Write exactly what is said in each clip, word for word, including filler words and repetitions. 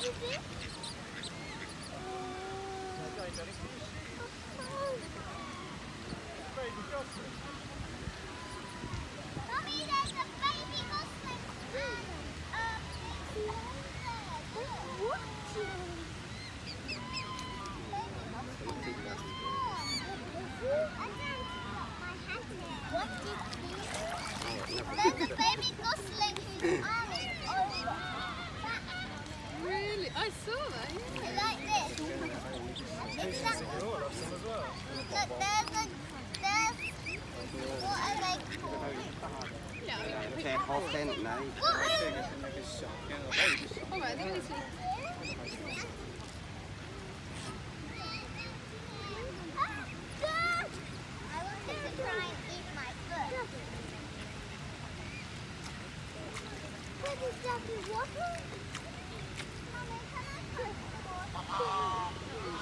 Mommy, there's a baby gosling. Um, what? There's a baby gosling who's army over. Really? I saw that. Yeah. Like this. It's that, look, there's a, there's, what are they called? Xe khó tên này. What are All right, they're going to sleep. I wanted to try and eat my foot. What is that, water? Mommy, can I touch the water?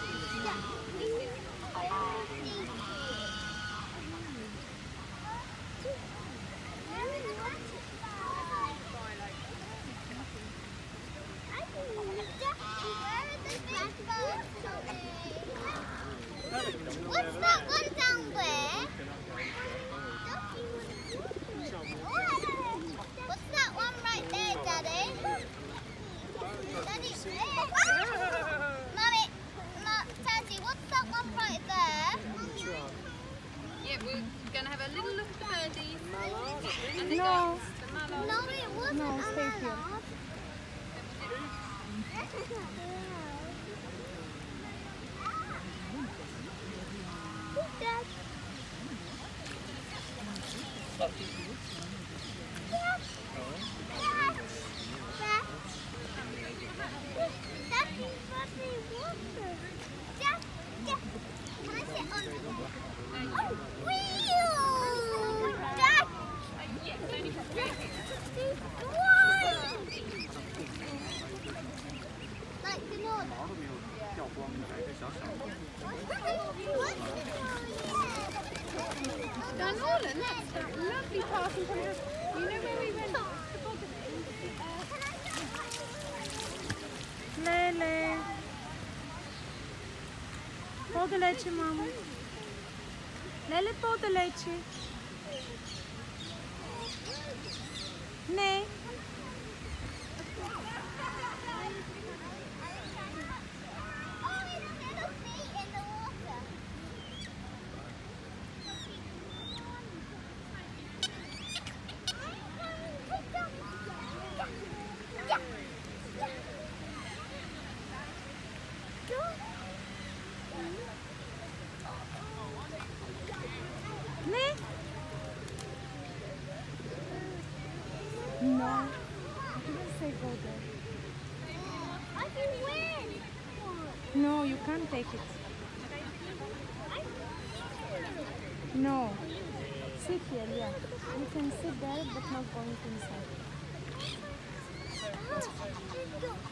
What's that one down there? What's that one right there, Daddy? Daddy, Mommy, Ma, Daddy, what's that one right there? Yeah, we're going to have a little look at the birdies. And the No. ducks, the mallards. No, it wasn't. No, stay here. Dad. Darnolan, that's that lovely passing from your... You know where we went? Lele. Todo leche, mama. Lele, todo leche. Ne. No, I didn't say go there. I can win. No, you can't take it. No. Sit here, yeah. You can sit there, but not going inside.